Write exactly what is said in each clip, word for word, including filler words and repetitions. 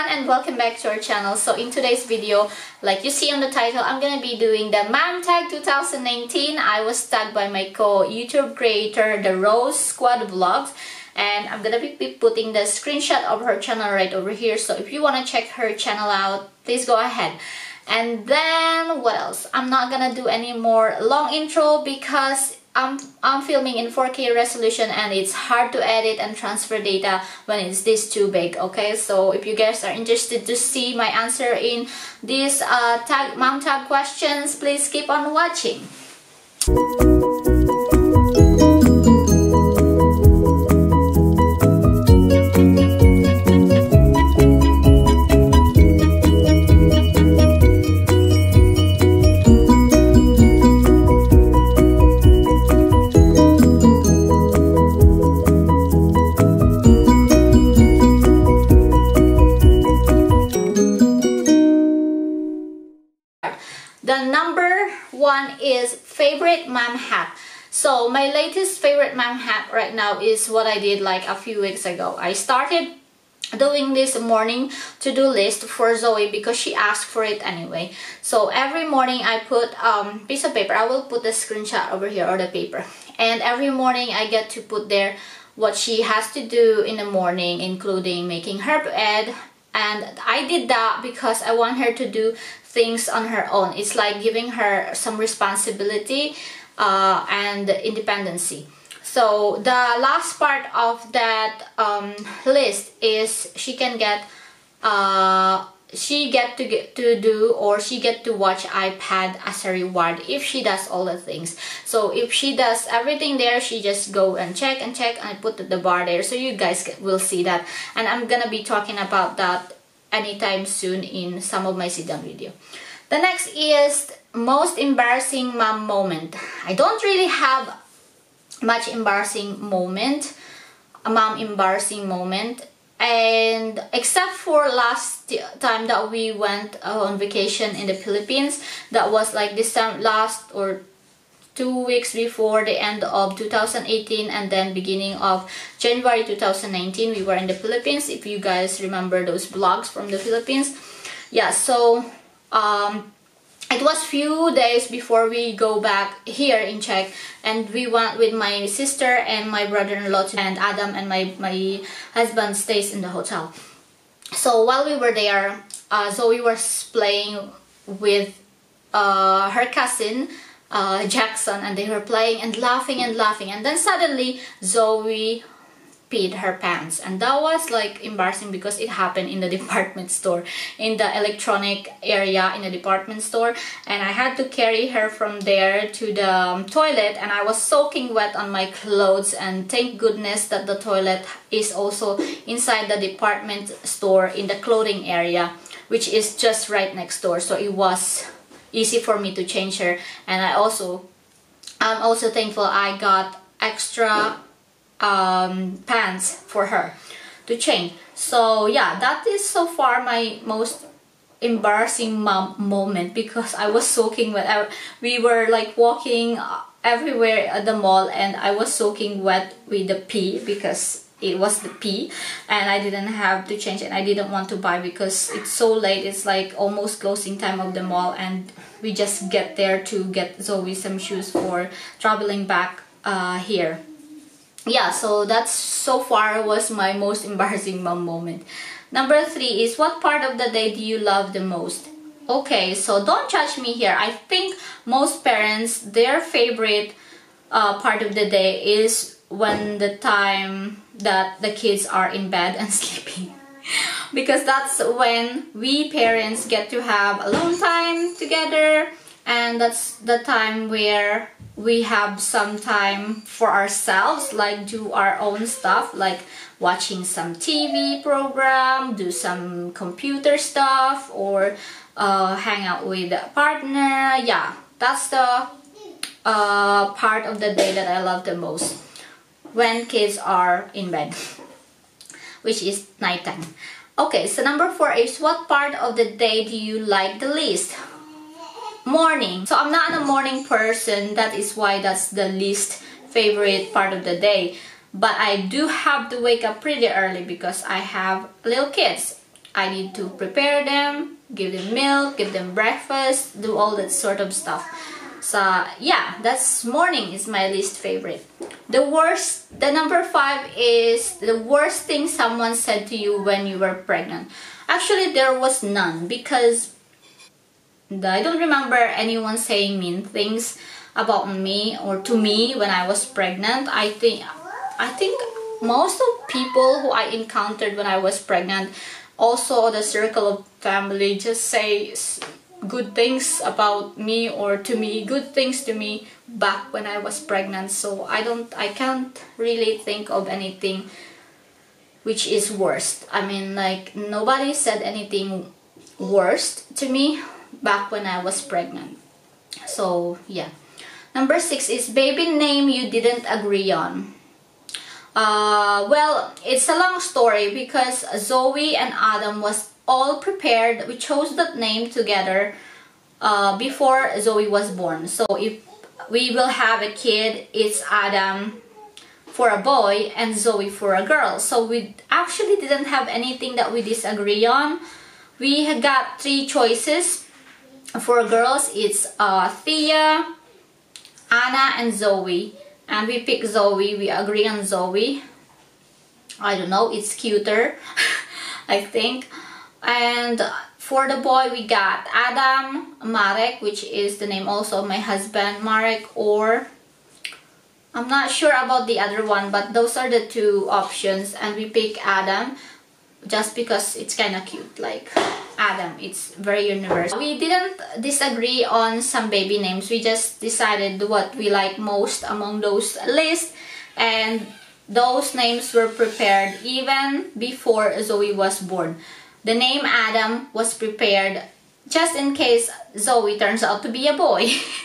everyone, and welcome back to our channel. So in today's video, like you see on the title, I'm gonna be doing the Mom Tag two thousand nineteen. I was tagged by my co-YouTube creator, the Rose Squad Vlogs, and I'm gonna be putting the screenshot of her channel right over here. So if you want to check her channel out, please go ahead. And then what else? I'm not gonna do any more long intro because I'm, I'm filming in four K resolution and it's hard to edit and transfer data when it's this too big. Okay, so if you guys are interested to see my answer in these uh, tag, mom tag questions, please keep on watching. The number one is favorite mom hack. So my latest favorite mom hack right now is what I did like a few weeks ago. I started doing this morning to-do list for Zoe because she asked for it anyway. So every morning I put um piece of paper. I will put the screenshot over here, or the paper, and every morning I get to put there what she has to do in the morning, including making her bed. And I did that because I want her to do things on her own. It's like giving her some responsibility uh, and independency. So the last part of that um, list is she can get uh, she get to get to do or she get to watch iPad as a reward if she does all the things. So if she does everything there, she just go and check and check and put the bar there, so you guys will see that. And I'm gonna be talking about that anytime soon in some of my sit-down video. The next is most embarrassing mom moment. I don't really have much embarrassing moment, a mom embarrassing moment, and except for last time that we went uh, on vacation in the Philippines, that was like this time last or two weeks before the end of two thousand eighteen, and then beginning of January two thousand nineteen we were in the Philippines. If you guys remember those vlogs from the Philippines, yeah. So um it was few days before we go back here in Czech, and we went with my sister and my brother-in-law, and Adam and my my husband stays in the hotel. So while we were there, uh, Zoe was playing with uh, her cousin Uh, Jackson, and they were playing and laughing and laughing, and then suddenly Zoe peed her pants, and that was like embarrassing because it happened in the department store, in the electronic area in the department store, and I had to carry her from there to the um, toilet, and I was soaking wet on my clothes. And thank goodness that the toilet is also inside the department store in the clothing area, which is just right next door, so it was easy for me to change her. And I also I'm also thankful I got extra um, pants for her to change. So yeah, that is so far my most embarrassing mom moment, because I was soaking wet. I, we were like walking everywhere at the mall, and I was soaking wet with the pee because it was the pee, and I didn't have to change it. I didn't want to buy because it's so late. It's like almost closing time of the mall, and we just get there to get Zoe some shoes for traveling back uh, here. Yeah, so that's so far was my most embarrassing mom moment. Number three is what part of the day do you love the most? Okay, so don't judge me here. I think most parents, their favorite uh, part of the day is when the time that the kids are in bed and sleeping, because that's when we parents get to have alone time together, and that's the time where we have some time for ourselves, like do our own stuff, like watching some T V program, do some computer stuff, or uh, hang out with a partner. Yeah, that's the uh, part of the day that I love the most, when kids are in bed, which is nighttime. Okay, so number four is what part of the day do you like the least? Morning. So I'm not a morning person, that is why that's the least favorite part of the day. But I do have to wake up pretty early because I have little kids. I need to prepare them, give them milk, give them breakfast, do all that sort of stuff. So yeah, that's morning is my least favorite. The worst, the number five is the worst thing someone said to you when you were pregnant. Actually, there was none, because I don't remember anyone saying mean things about me or to me when I was pregnant. I think I think most of people who I encountered when I was pregnant, also the circle of family, just say good things about me or to me, good things to me back when I was pregnant. So I don't, I can't really think of anything which is worst. I mean, like, nobody said anything worst to me back when I was pregnant. So yeah. Number six is baby name you didn't agree on. Uh, well, it's a long story because Zoe and Adam was all prepared. We chose that name together uh, before Zoe was born. So if we will have a kid, it's Adam for a boy and Zoe for a girl. So we actually didn't have anything that we disagree on. We had got three choices. For girls, it's uh, Thea, Anna, and Zoe. And we picked Zoe. We agree on Zoe. I don't know, it's cuter, I think. And for the boy, we got Adam, Marek, which is the name also of my husband, Marek, or I'm not sure about the other one, but those are the two options. And we pick Adam just because it's kind of cute, like Adam. It's very universal. We didn't disagree on some baby names. We just decided what we like most among those lists, and those names were prepared even before Zoe was born. The name Adam was prepared just in case Zoe turns out to be a boy.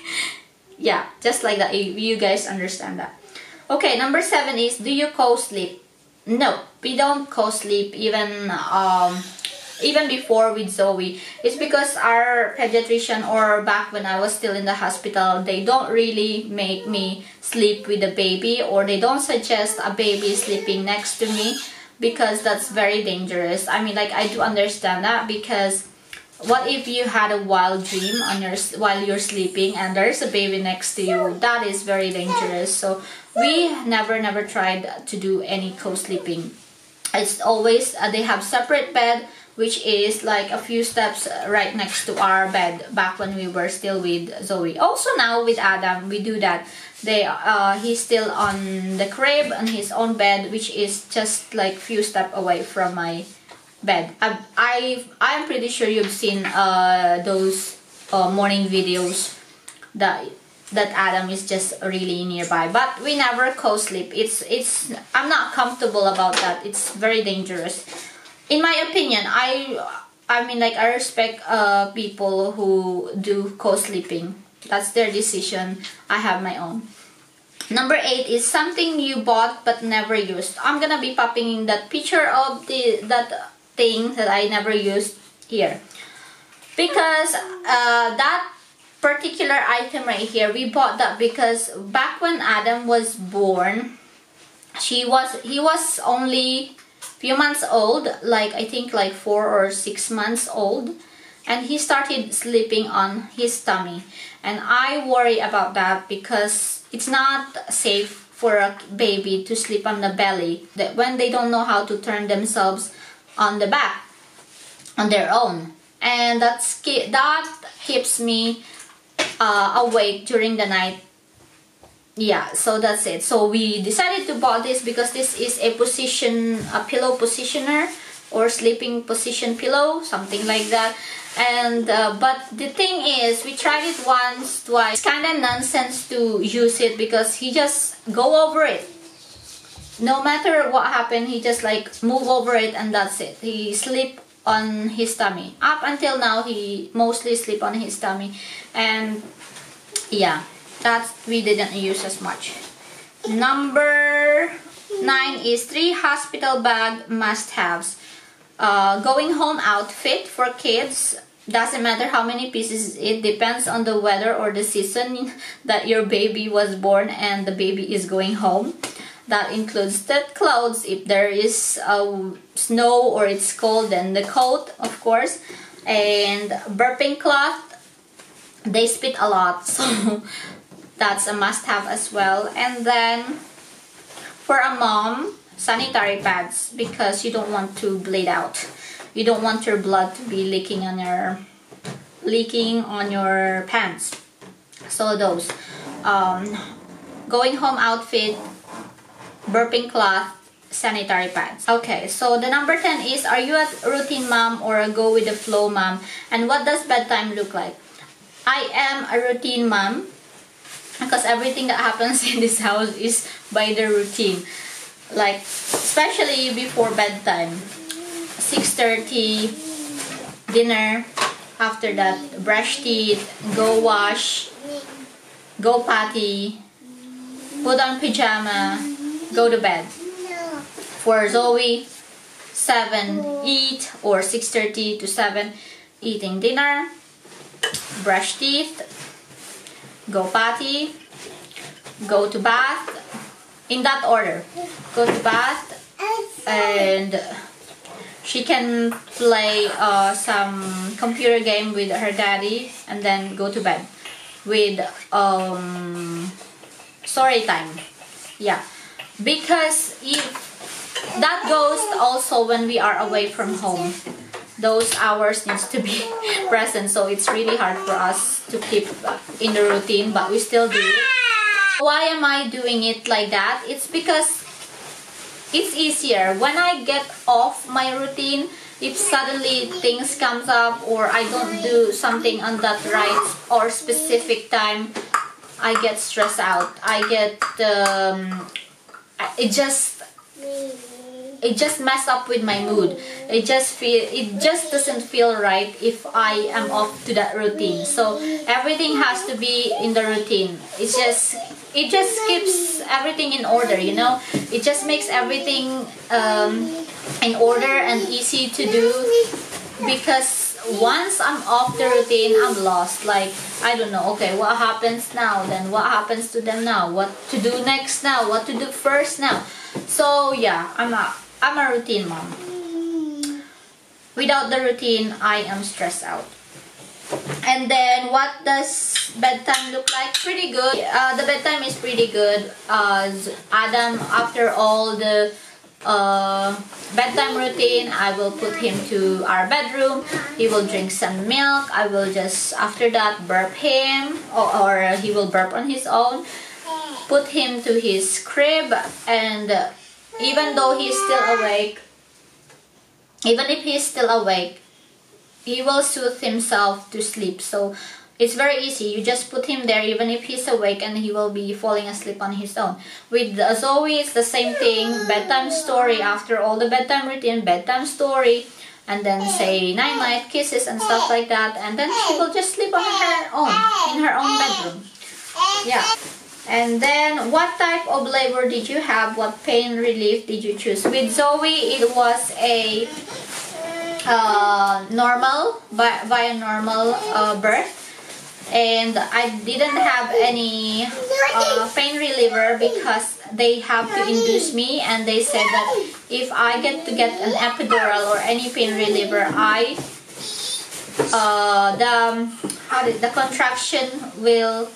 Yeah, just like that. You guys understand that. Okay, number seven is, do you co-sleep? No, we don't co-sleep even um, even before with Zoe. It's because our pediatrician, or back when I was still in the hospital, they don't really make me sleep with the baby, or they don't suggest a baby sleeping next to me, because that's very dangerous. I mean, like, I do understand that, because what if you had a wild dream on your while you're sleeping and there's a baby next to you? That is very dangerous. So we never never tried to do any co-sleeping. It's always uh, they have separate bed, which is like a few steps right next to our bed back when we were still with Zoe. Also now with Adam, we do that. They uh, he's still on the crib on his own bed, which is just like few steps away from my bed. I, I I'm pretty sure you've seen uh, those uh, morning videos that that Adam is just really nearby, but we never co-sleep. It's it's I'm not comfortable about that. It's very dangerous. In my opinion, I I mean, like, I respect uh, people who do co-sleeping. That's their decision. I have my own. Number eight is something you bought but never used. I'm gonna be popping that picture of the that thing that I never used here, because uh, that particular item right here, we bought that because back when Adam was born, she was he was only few months old, like I think like four or six months old, and he started sleeping on his tummy. And I worry about that because it's not safe for a baby to sleep on the belly that when they don't know how to turn themselves on the back on their own, and that's that keeps me uh, awake during the night. Yeah, so that's it. So we decided to buy this because this is a position, a pillow positioner, or sleeping position pillow, something like that. And uh, but the thing is, we tried it once, twice. It's kind of nonsense to use it because he just go over it. No matter what happened, he just like move over it and that's it. He sleep on his tummy. Up until now, he mostly sleep on his tummy, and yeah. That we didn't use as much. Number nine is three hospital bag must-haves. Uh, going home outfit for kids. Doesn't matter how many pieces. It depends on the weather or the season that your baby was born and the baby is going home. That includes the clothes. If there is uh, snow or it's cold, then the coat, of course. And burping cloth, they spit a lot, so that's a must-have as well. And then for a mom, sanitary pads, because you don't want to bleed out. You don't want your blood to be leaking on your leaking on your pants. So those. Um, going home outfit, burping cloth, sanitary pads. Okay, so the number ten is, are you a routine mom or a go with the flow mom? And what does bedtime look like? I am a routine mom because everything that happens in this house is by the routine. Like, especially before bedtime. six thirty, dinner. After that, brush teeth, go wash, go potty, put on pajama, go to bed. For Zoe, seven, eat, or six thirty to seven, eating dinner, brush teeth, go potty, go to bath, in that order. Go to bath, and she can play uh, some computer game with her daddy, and then go to bed with um, story time. Yeah, because if that goes also when we are away from home, those hours needs to be present, so it's really hard for us to keep in the routine, but we still do it. Why am I doing it like that? It's because it's easier when I get off my routine. If suddenly things comes up or I don't do something on that right or specific time, I get stressed out. I get um, it just it just mess up with my mood. It just feel it just doesn't feel right if I am off to that routine. So everything has to be in the routine. It's just it just keeps everything in order, you know. It just makes everything um, in order and easy to do, because once I'm off the routine, I'm lost. Like, I don't know, okay, what happens now? Then what happens to them now? What to do next now? What to do first now? So yeah, I'm a, I'm a routine mom. Without the routine, I am stressed out. And then what does bedtime look like? Pretty good. Uh, the bedtime is pretty good. Uh, Adam, after all the uh, bedtime routine, I will put him to our bedroom. He will drink some milk. I will just, after that, burp him, or, or he will burp on his own. Put him to his crib, and uh, even though he's still awake, even if he's still awake, he will soothe himself to sleep. So it's very easy. You just put him there even if he's awake, and he will be falling asleep on his own. With Zoe, it's the same thing. Bedtime story. After all the bedtime routine, bedtime story, and then say night-night kisses and stuff like that. And then she will just sleep on her own, in her own bedroom. Yeah. And then, what type of labor did you have? What pain relief did you choose? With Zoe, it was a uh, normal, by, by a normal uh, birth. And I didn't have any uh, pain reliever because they have to induce me, and they said that if I get to get an epidural or any pain reliever, I uh, the how did the contraction will.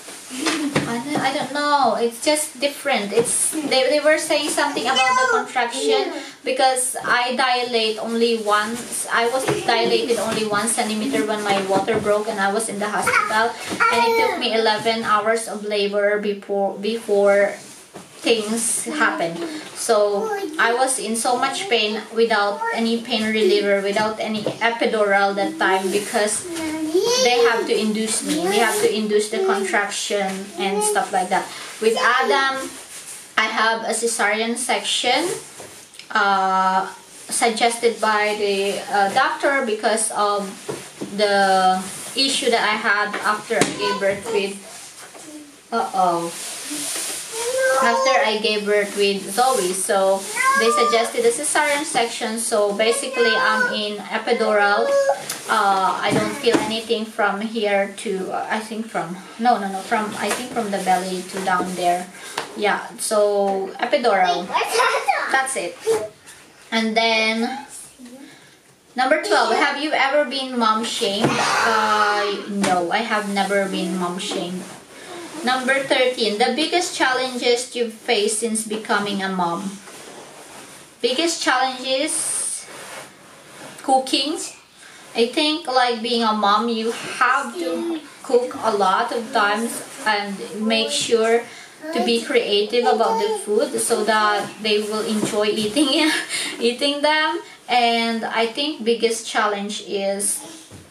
I don't, I don't know, it's just different. It's they, they were saying something about the contraction because I dilate only once. I was dilated only one centimeter when my water broke and I was in the hospital, and it took me eleven hours of labor before before things happened. So I was in so much pain without any pain reliever, without any epidural that time, because they have to induce me. They have to induce the contraction and stuff like that. With Adam, I have a cesarean section uh, suggested by the uh, doctor because of the issue that I had after I gave birth with uh-oh after I gave birth with Zoe. So they suggested a cesarean section. So basically I'm in epidural uh, I don't feel anything from here to uh, I think from no no no from I think from the belly to down there. Yeah, so epidural. That's it. And then number twelve, have you ever been mom shamed? Uh, no, I have never been mom shamed. Number thirteen, the biggest challenges you've faced since becoming a mom. Biggest challenges, cooking. I think like being a mom, you have to cook a lot of times and make sure to be creative about the food so that they will enjoy eating eating them. And I think biggest challenge is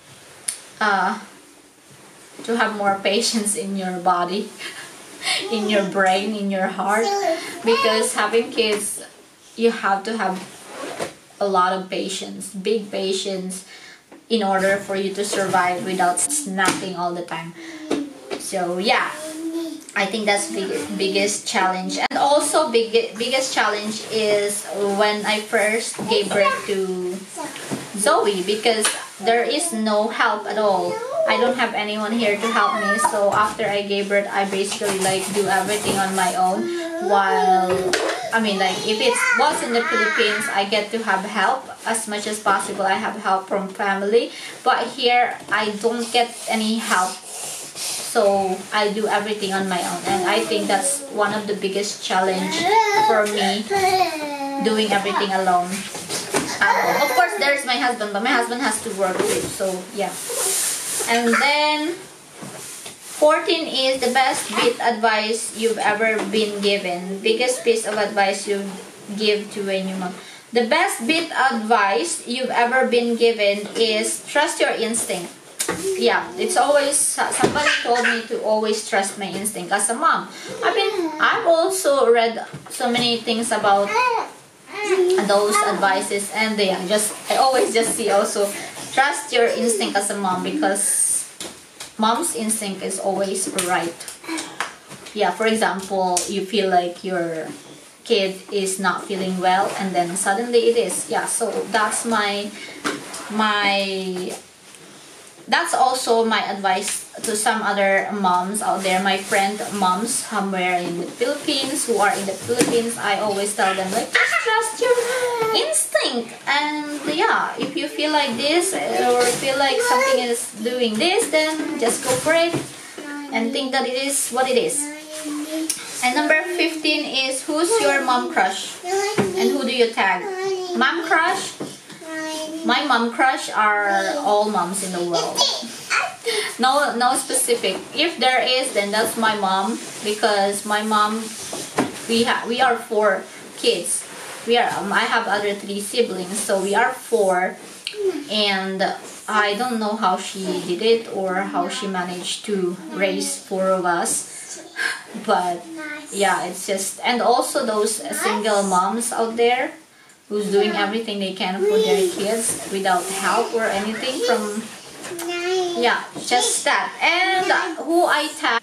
uh, to have more patience in your body, in your brain, in your heart, because having kids, you have to have a lot of patience, big patience, in order for you to survive without snapping all the time. So yeah, I think that's big, biggest challenge. And also big, biggest challenge is when I first gave birth to Zoe, because there is no help at all. I don't have anyone here to help me. So after I gave birth, I basically like do everything on my own. While I mean, like if it was in the Philippines, I get to have help as much as possible. I have help from family, but here I don't get any help. So I do everything on my own, and I think that's one of the biggest challenge for me, doing everything alone. Um, of course, there's my husband, but my husband has to work too. So yeah. And then fourteen is the best bit advice you've ever been given. Biggest piece of advice you give to a new mom. The best bit advice you've ever been given is trust your instinct. Yeah, it's always, somebody told me to always trust my instinct as a mom. I mean, I've also read so many things about those advices, and they are just, I always just see also trust your instinct as a mom, because mom's instinct is always right. Yeah, for example, you feel like your kid is not feeling well, and then suddenly it is. Yeah, so that's my my that's also my advice to some other moms out there, my friend moms somewhere in the Philippines, who are in the Philippines. I always tell them, like, just trust your instinct. And yeah, if you feel like this or feel like something is doing this, then just go for it and think that it is what it is. And number fifteen is, who's your mom crush and who do you tag? Mom crush? My mom crush are all moms in the world. No, no specific. If there is, then that's my mom, because my mom, we have we are four kids. We are. Um, I have other three siblings, so we are four, and I don't know how she did it or how she managed to raise four of us. But yeah, it's just, and also those single moms out there who's doing everything they can for their kids without help or anything from, yeah, just that. And who I tag,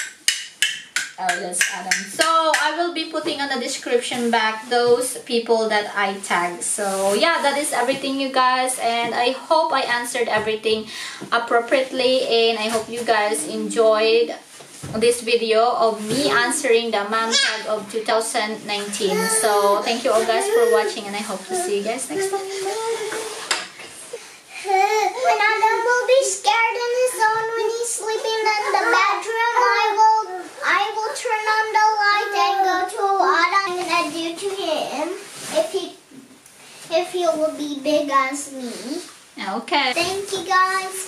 oh, that's Adam. So I will be putting on the description back those people that I tag. So yeah, that is everything, you guys, and I hope I answered everything appropriately, and I hope you guys enjoyed this video of me answering the mom tag of two thousand nineteen. So thank you all guys for watching, and I hope to see you guys next time. When Adam will be scared on his own when he's sleeping in the bedroom, I will I will turn on the light and go to Adam. I'm gonna do to him if he if he will be big as me. Okay. Thank you guys.